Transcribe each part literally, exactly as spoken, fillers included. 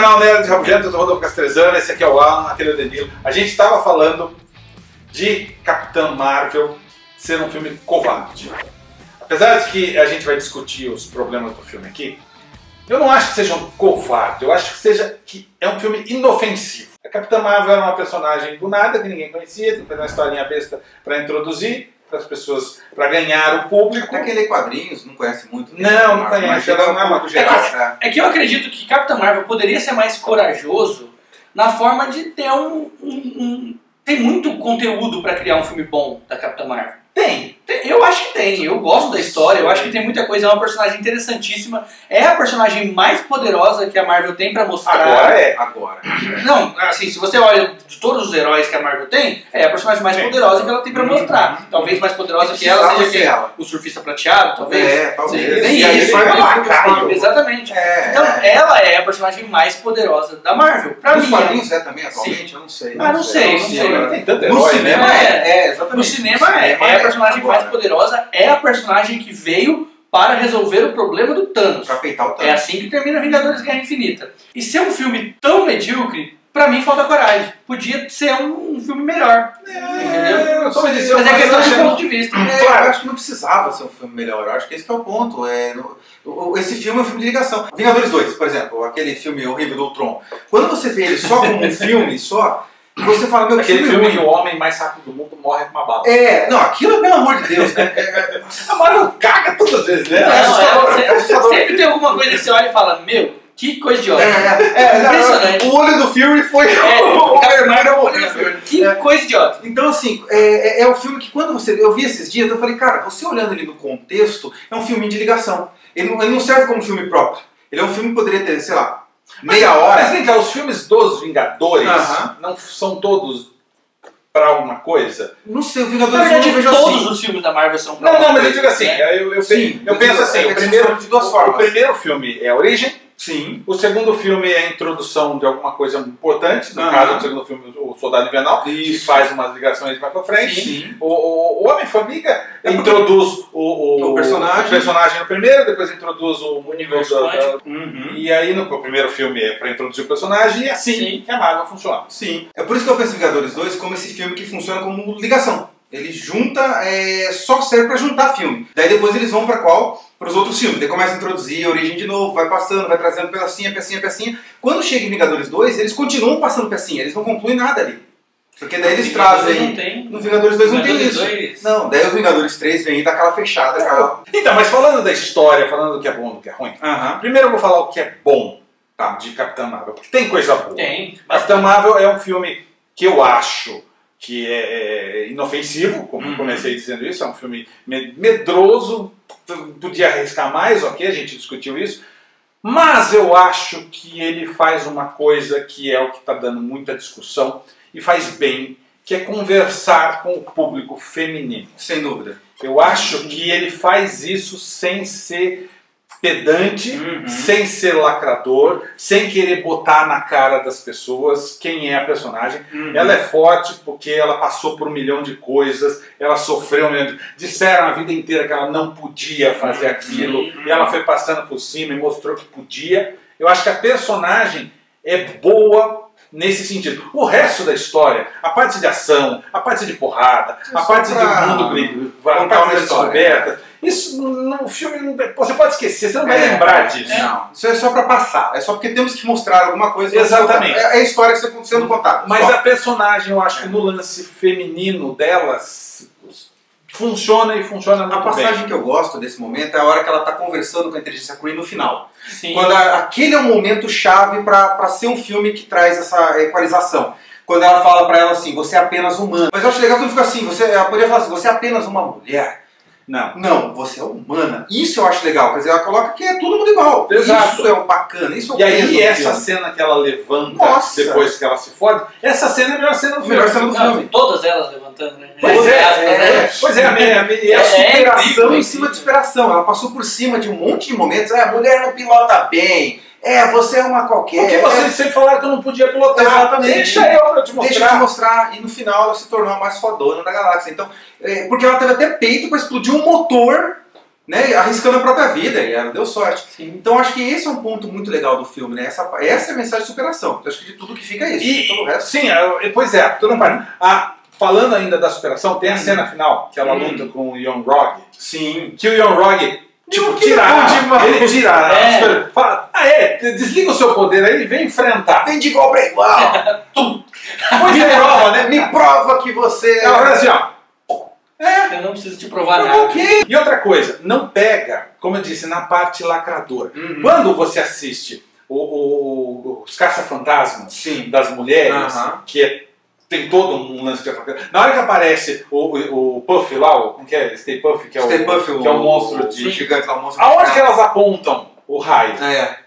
canal Nerd Rabugento, eu sou o Rodolfo Castrezana, esse aqui é o Alan, aquele é o Danilo. A gente estava falando de Capitã Marvel ser um filme covarde. Apesar de que a gente vai discutir os problemas do filme aqui, eu não acho que seja um covarde, eu acho que seja que é um filme inofensivo. A Capitã Marvel era uma personagem do nada, que ninguém conhecia, tem que fazer uma historinha besta para introduzir, para as pessoas, para ganhar o público. Até quem lê quadrinhos não conhece muito. Não, não conhece, ela não é uma geral. É que, é que eu acredito que Capitã Marvel poderia ser mais corajoso na forma de ter um... um, um tem muito conteúdo para criar um filme bom da Capitã Marvel. Tem. tem. Eu acho que tem. Eu gosto da história, eu acho que tem muita coisa. É uma personagem interessantíssima. É a personagem mais poderosa que a Marvel tem pra mostrar. Agora é. Agora. Não, assim, se você olha de todos os heróis que a Marvel tem, é a personagem mais Sim. poderosa que ela tem pra mostrar. Uhum. Talvez mais poderosa que ela seja quem? Ela. O surfista prateado, talvez. É, talvez. Seja, e isso, aí isso, vai isso, pra exatamente. É, então, é. ela é a personagem mais poderosa da Marvel. Pra Nos mim. quadrinhos é também atualmente? Sim. Eu não sei. Ah, não sei, não sei. Agora tem tanto No herói, cinema né? é, é, exatamente. No cinema é, é a personagem agora. mais poderosa, é a personagem que veio para resolver o problema do Thanos. Pra peitar o Thanos. É assim que termina Vingadores Guerra Infinita. E ser um filme tão medíocre, pra mim falta coragem. Podia ser um, um filme melhor. É, entendeu? eu tô dizendo, Mas é questão de achando- ponto de vista. É, eu acho que não precisava ser um filme melhor, eu acho que esse que é o ponto. É, no- o- esse filme é um filme de ligação. Vingadores dois, por exemplo, aquele filme horrível do Ultron. Quando você vê ele só como um filme, só, você fala, meu, Aquele que filme ruim. que o homem mais rápido do mundo morre com uma bala. É, não, aquilo, pelo amor de Deus, né? É, é, A Marvel caga todas as vezes, né? Não, é é, assustador, você- é assustador. sempre tem alguma coisa que você olha e fala, meu, que coisa idiota. é, é, não, Impressionante. o olho do Fury foi É, o Capitã vermelho Marvel, olho do Fury. que É. coisa idiota. Então, assim, é, é, é um filme que quando você... Eu vi esses dias, eu falei, cara, você olhando ele no contexto, é um filme de ligação. Ele não, ele não serve como filme próprio. Ele é um filme que poderia ter, sei lá, meia hora. Mas vem cá, os filmes dos Vingadores Aham. não são todos pra alguma coisa? Não sei, o Na Vingadores verdade, eu vejo todos assim. os filmes da Marvel são pra Não, não, uma mas eu coisa, digo assim, né? eu, eu, Sim, eu eu penso digo- assim, é o que primeiro, são de duas o- formas. o primeiro filme é a origem, Sim. o segundo filme é a introdução de alguma coisa importante, no Aham. caso do segundo filme, o Soldado Invernal, que Isso. faz umas ligações mais pra frente. Sim. O, o, o Homem-Formiga É porque- introduz o, o, O personagem. o personagem no primeiro, depois introduz o Universo da- da- quântico. Uhum. E aí no o primeiro filme é pra introduzir o personagem e assim Sim. que a Marvel funciona. Sim. É por isso que eu penso em Vingadores dois como esse filme que funciona como ligação. Ele junta, é, só serve pra juntar filme. Daí depois eles vão pra qual? Para os outros filmes. Daí começa a introduzir a origem de novo, vai passando, vai trazendo pecinha, pecinha, pecinha. Quando chega em Vingadores dois, eles continuam passando pecinha, eles não concluem nada ali. Porque daí eles trazem... Não tem. No Vingadores dois não tem Vingadores isso. dois. Não, daí os Vingadores três vêm e dá aquela fechada. Aquela... Então, mas falando da história, falando do que é bom e do que é ruim, Aham. primeiro eu vou falar o que é bom, tá, de Capitã Marvel, porque tem coisa boa. Tem. Capitã Marvel é um filme que eu acho que é, é inofensivo, como eu Uhum. comecei dizendo isso, é um filme me- medroso, podia arriscar mais, ok, a gente discutiu isso, mas eu acho que ele faz uma coisa que é o que está dando muita discussão e faz bem, que é conversar com o público feminino. Sem dúvida. Eu acho que ele faz isso sem ser pedante, Uhum. sem ser lacrador, sem querer botar na cara das pessoas quem é a personagem. Uhum. Ela é forte porque ela passou por um milhão de coisas, ela sofreu um milhão de... Disseram a vida inteira que ela não podia fazer aquilo, Uhum. e ela foi passando por cima e mostrou que podia. Eu acho que a personagem é boa nesse sentido. O resto da história, a parte de ação, a parte de porrada, É a só parte pra de mundo gringo, a contar parte uma das história, descobertas, isso no filme não- você pode esquecer, você não vai É, lembrar disso. Não, isso é só pra passar. É só porque temos que mostrar alguma coisa. Exatamente. É é a história que está sendo contada. Mas só. a personagem, eu acho que no lance feminino delas funciona e funciona muito A passagem bem. que eu gosto desse momento é a hora que ela está conversando com a inteligência Cree no final. Sim. Quando a- aquele é o momento chave para ser um filme que traz essa equalização. Quando ela fala para ela assim, você é apenas humana. Mas eu acho legal que não fica assim, você, ela poderia falar assim, você é apenas uma mulher. Não. Não, você é humana. Isso eu acho legal, quer dizer, ela coloca que é todo mundo igual. Exato. Isso é um bacana, isso é o E aí peso do essa filme. cena que ela levanta Nossa. depois que ela se fode, essa cena é a melhor cena do filme. Melhor cena do Não, filme. todas elas levantando, né? Pois é, Aspas, é, né? pois é, a minha, a minha, É, É, superação incrível, em cima incrível. de superação. Ela passou por cima de um monte de momentos. Ah, a mulher não pilota bem. É, você é uma qualquer. Porque vocês sempre falaram que eu não podia pilotar. Exatamente. Deixa eu pra te mostrar. Deixa eu te mostrar. E no final ela se tornou a mais fodona da galáxia. Então, é, porque ela teve até peito pra explodir um motor né, arriscando a própria vida, e ela deu sorte. Sim. Então acho que esse é um ponto muito legal do filme, né? Essa, essa é a mensagem de superação. Eu acho que de tudo que fica é isso. E, de todo o resto. sim, é, pois é, tu não para. Ah, falando ainda da superação, tem a cena final, que ela Hum. luta com o Young Rog, Sim. que o Young Rog, tipo, que tira, bom demais. ele tira, É. fala, ah é, desliga o seu poder aí e vem enfrentar. Vem de igual pra igual. Pois Me é, prova, né? Me prova que você... ela fala assim, ó, Eu não preciso te provar Ah, nada. ok. e outra coisa, não pega, como eu disse, na parte lacradora. Uhum. Quando você assiste o- o- os caça-fantasmas Sim. das mulheres, Aham. que é- tem todo um lance de caça-fantasma, na hora que aparece o, o, o Puff lá, o, como que é? Stay Puff, que é o, Stay Puft, que é o monstro o de... gigante lá, o monstro Aonde de que elas apontam o raio? É.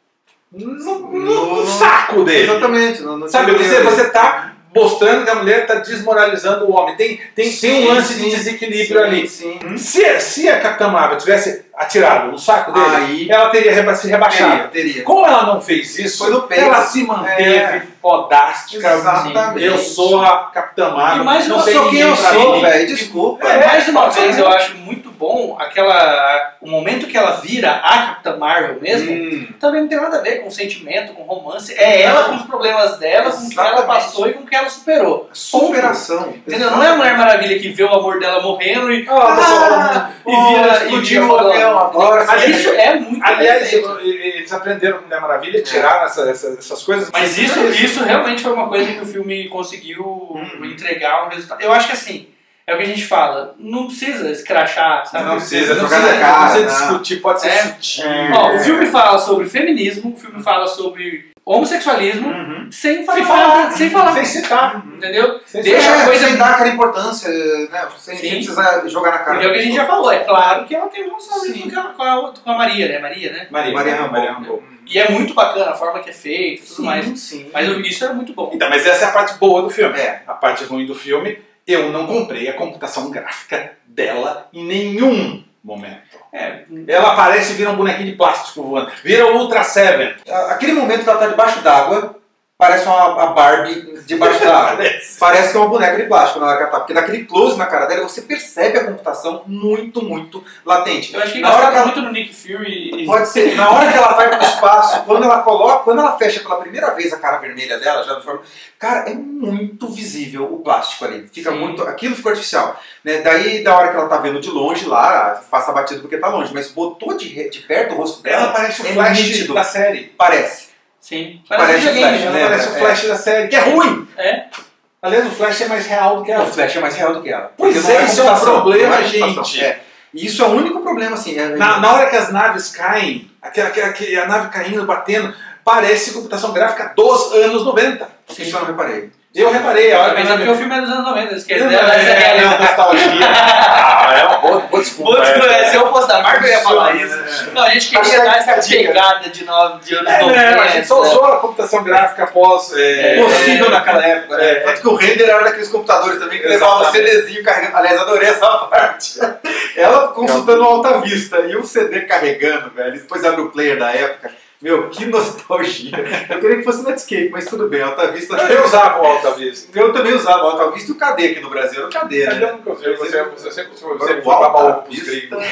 No, no- No- no saco dele. Exatamente. No, no Sabe, tiro você, dele. você tá mostrando que a mulher tá desmoralizando o homem. Tem, tem, tem um lance de sim, desequilíbrio sim, ali. Sim. Se, se a Capitã Marvel tivesse atirado no saco dele, Aí- ela teria reba- se rebaixado. Teria, teria. Como ela não fez isso, Foi no peito. ela se manteve É. fodástica. Exatamente. Eu sou a Capitã Marvel. E mais não uma tem Só quem ninguém eu pra sou, mim. velho. Desculpa. É, mais uma pode vez, ser. eu acho muito bom aquela, o momento que ela vira a Capitã Marvel mesmo. Hum. Também não tem nada a ver com sentimento, com romance. É ela com os problemas dela, com o que ela Exatamente. passou e com o que ela superou. Superação. Entendeu? Não é a Mulher Maravilha que vê o amor dela morrendo e, Ah, ah, e vira, e explodiu vira o avião agora. Mas isso é muito Aliás, perfeito. eles aprenderam com Mulher Maravilha, tiraram essa- essa- essas coisas. Mas isso, isso realmente foi uma coisa que o filme conseguiu Uhum. entregar um resultado. Eu acho que assim, é o que a gente fala, não precisa escrachar, sabe? Não precisa não jogar precisa, na cara, não precisa não. discutir, pode ser É. sutil. Ó, o filme fala sobre feminismo, o filme fala sobre homossexualismo, Uhum. sem falar, Sem falar, sem falar, sem citar. entendeu? Sem Deixa citar. a coisa- sem dar aquela importância, né? Sem, sem Sim. precisar jogar na cara. Porque é o que a gente já falou, é claro que ela tem um relacionamento Sim. com a, com, a, com a Maria, né? Maria, né? Maria, Maria Maria, Rambo. Maria Rambo. E é muito bacana a forma que é feito e tudo Sim, mais. sim. Mas eu- isso é muito bom. Então, mas essa é a parte boa do filme. É. A parte ruim do filme, eu não comprei a computação gráfica dela em nenhum momento. É, Ela aparece e vira um bonequinho de plástico voando. Vira o Ultra Seven. Aquele momento que ela tá debaixo d'água, parece uma a Barbie debaixo d'água. Parece. Parece que é uma boneca de plástico na hora que ela tá. Porque naquele close na cara dela, você percebe a computação muito, muito latente. eu acho que Na hora gastaram que ela- muito no Nick Fury. e- Pode ser. Na hora que ela vai pro espaço, quando ela coloca, quando ela fecha pela primeira vez a cara vermelha dela, já de forma. Cara, é muito visível o plástico ali. Fica Sim. muito. Aquilo ficou artificial. Né? Daí, da hora que ela tá vendo de longe lá, passa batido porque tá longe. Mas botou de, re- de perto o rosto dela. Ela parece o é Flash nítido. da série. Parece. Sim. Parece Parece, o videogame, Flash, Ela né? né? parece o É. Flash da série, que é ruim. É. Aliás, o Flash é mais real do que O ela. Flash é mais real do que ela. Pois Porque é, não isso é um computação, problema, não é computação. gente. É. E isso é o único problema, assim. É, Na, na hora que as naves caem, aquela, aquela, aquela- a nave caindo, batendo, parece computação gráfica dos anos noventa. Isso eu não reparei. Eu reparei, a hora Mas que é porque o filme é dos anos noventa, eles querem Não, dar essa é, é, realidade. nostalgia. Ah, é uma boa, boa desculpa. Vou descobrir, é. se eu fosse da Marvel, eu ia falar isso. Funciona, Não, a gente Acho queria que dar é essa dica. pegada de, nove, de anos É, noventa. né, a gente só usou a computação gráfica após. É, Possível é, naquela época, né? é. Tanto que o render era daqueles computadores também que levavam o Exatamente. CDzinho carregando. Aliás, adorei essa parte. Ela consultando o Alta Vista e o C D carregando, velho. Depois abre o player da época. Meu, que nostalgia. Eu queria que fosse Netscape, mas tudo bem, Alta Vista. Eu usava o Alta Vista. Eu também usava o Alta Vista e o C D aqui no Brasil. Era o C D, Mas né? eu nunca usei, você, você sempre foi Agora, sempre o foi Alta babar ovo pros Vista. gringos.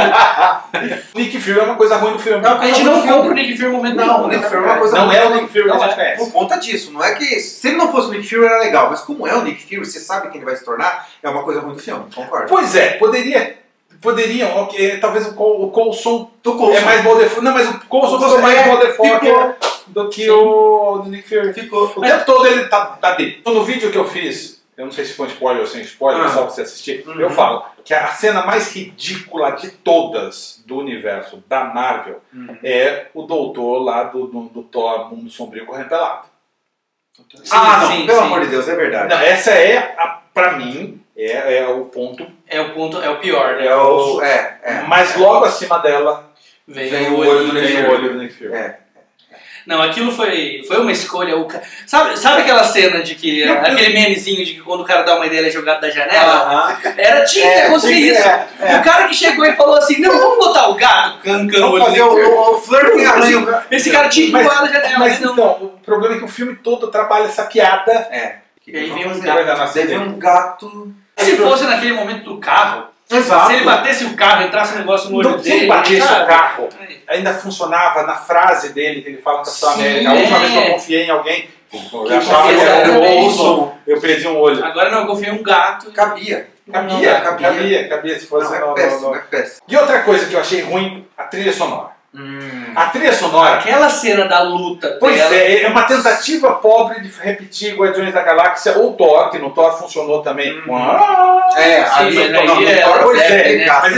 Nick Fury é uma coisa ruim do filme. Não, A gente não compra o Nick Fury no momento Não, nenhum, o Nick né? Fury é uma coisa Não muito é o Nick Fury que a Não gente é. conhece. Por conta disso, não é que se ele não fosse o Nick Fury era legal, mas como é o Nick Fury, você sabe quem ele vai se tornar, é uma coisa ruim do filme, concordo. Pois é, poderia. Poderiam, ok, talvez o, Col, o Coulson Do Coulson. é mais Bodefoque. Não, mas o Coulson O Coulson ficou mais é, Bodefoque ficou. do que Sim. o do Nick Fury. Ficou. O tempo todo ele tá, tá dentro. No vídeo que eu fiz, eu não sei se com spoiler ou sem spoiler, Ah. é só você assistir, Uhum. eu falo que a cena mais ridícula de todas do universo da Marvel Uhum. é o doutor lá do, do, do Thor Mundo Sombrio correndo pelado. Sim, ah, não, sim, pelo sim. amor de Deus, é verdade. Não, essa é, a, pra mim, é, é o ponto. É o ponto, é o pior, né? É o. É, é. Mas logo acima dela Vem, Vem o o olho olho do do Nick vem Nick o Fury. olho do Nick Fury. É. Não, aquilo foi, foi uma escolha. O ca... sabe, sabe aquela cena de que. Aquele memezinho de que quando o cara dá uma ideia ele é jogado da janela? Aham. Era, tinha que É, acontecer tinha que- isso. é, é. O cara que chegou e falou assim: não, vamos botar o gato cancando o Vamos olho do fazer Nick Fury. o, o, o flirting arranho. Esse cara tinha que Mas- voar da janela, Mas mas não. então, o problema é que o filme todo trabalha essa piada. É. E aí vem um Vamos gato. fazer? Teve um gato. Se fosse naquele momento do carro, Exato. Se ele batesse o carro, entrasse um negócio no olho Não, dele. se ele batesse sabe? o carro, Aí. ainda funcionava na frase dele que ele fala no Capitão Sim, América. A última é. vez que eu confiei em alguém, eu Que achava que era um exatamente. osso, eu perdi um olho. Agora não, eu confiei em um gato. Cabia. Cabia, Não, cabia, cabia, cabia se fosse Não, é no- no- péssimo, no- é péssimo. E outra coisa que eu achei ruim, a trilha sonora. Hum. A trilha sonora, Aquela cena da luta pois dela. é, é uma tentativa pobre de repetir Guardiões da Galáxia ou Thor, que no Thor funcionou também. Hum. Ah, É, Sim, ali, mas não, aí no é Thor, Led pois é, Zeppelin, né? mas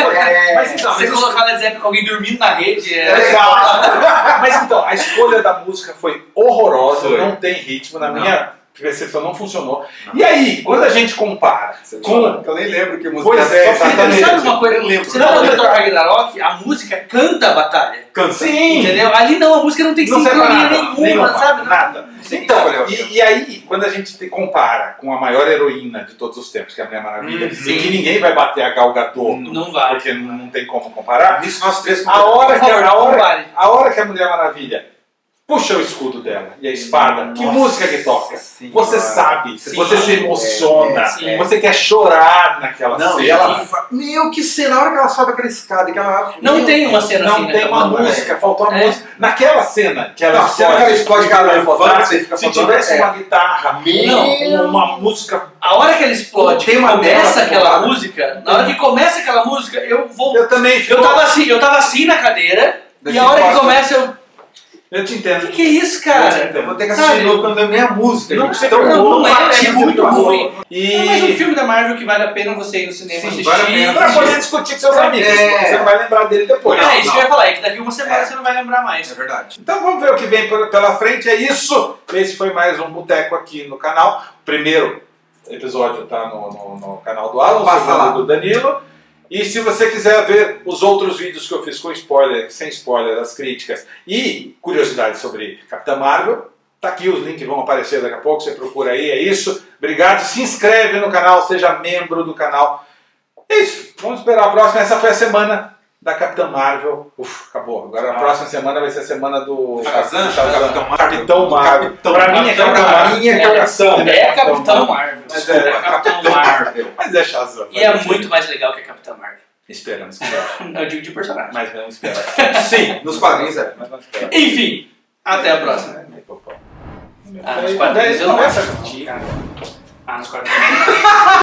é, Mas então, Você mas colocar Led Zeppelin com alguém dormindo na rede é. É legal. Mas então, a escolha da música foi horrorosa, Foi. não tem ritmo, na Não. minha percepção não funcionou. E aí, quando a gente compara com... Eu nem lembro que música Pois é, só exatamente. fica- Sabe uma coisa? Eu lembro. Você falou do Thor Ragnarok, a música canta a batalha. Sim! Entendeu? Ali não, a música não tem Não serve pra sincronia nada, nenhuma, nenhuma, sabe? nada. Sim, Então, olha, e, e aí, quando a gente te compara com a maior heroína de todos os tempos, que é a Mulher Maravilha, Hum, e sim. que ninguém vai bater a Gal Gadot, Não vai. porque não tem como comparar, Nisso nós três a hora, Por que, favor, a, não hora, compare. a hora que a Mulher Maravilha puxa o escudo dela e a espada, que Nossa música que toca? Senhora. Você sabe, Sim. você se emociona, É, sim. você quer chorar naquela Não, cena. e ela fa- Meu, que cena, a hora que ela sobe aquela escada, que ela... Não Meu tem uma Deus. cena Não assim, né, tem uma Capitão música, faltou a É. música. Naquela cena que ela Não, a cena que ela explode, que ela levanta, você fica se faltando- tivesse é. uma guitarra, Meu. não, uma música. A hora que ela explode, Tem uma começa dela, aquela porrada. música, na hora que começa aquela música, eu vou. Eu também fico. Eu tava assim, eu tava assim na cadeira, Daqui e a hora que passa- começa eu. Eu te O entendo. que, que é isso, Eu te cara? entendo. Eu vou ter que Sabe? assistir de novo, porque eu não lembro nem a música. Não gente. sei Então, como- Não, não vamos é, lá, achei essa muito que passou. ruim. E É mais um filme da Marvel que vale a pena você ir no cinema Sim, assistir. vale a pena pra assistir. poder discutir com seus amigos. É. Você não vai lembrar dele depois. É, isso não. que eu ia falar, é que daqui uma semana É. você não vai lembrar mais. É verdade. Então vamos ver o que vem por- pela frente. É isso. Esse foi mais um Boteco aqui no canal. O primeiro episódio está no, no- no canal do Alan, o Passa segundo lá. do Danilo. E se você quiser ver os outros vídeos que eu fiz com spoiler, sem spoiler, as críticas e curiosidades sobre Capitã Marvel, tá aqui, os links vão aparecer daqui a pouco, você procura aí, é isso. Obrigado, se inscreve no canal, seja membro do canal. É isso, vamos esperar a próxima. Essa foi a semana da Capitã Marvel. Uf, acabou. Agora a Ah. próxima semana vai ser a semana do Shazam, Shazam. Capitão Marvel. Capitão Marvel. Capitão pra mim é Capitão Capitão Marvel. Marvel. Minha cagação, né? É Capitão Marvel. Mas Desculpa, é, Capitão Marvel. Mas é Shazam. E é muito mais legal que a Capitã Marvel. Esperamos que seja. Eu digo de personagem. Mas vamos esperar. Sim, Nos quadrinhos, é. mas vamos esperar. Enfim, até a próxima. É, meio popó. Ah, nos quadrinhos eu não Começa gosto. a mentir. Ah, nos quadrinhos.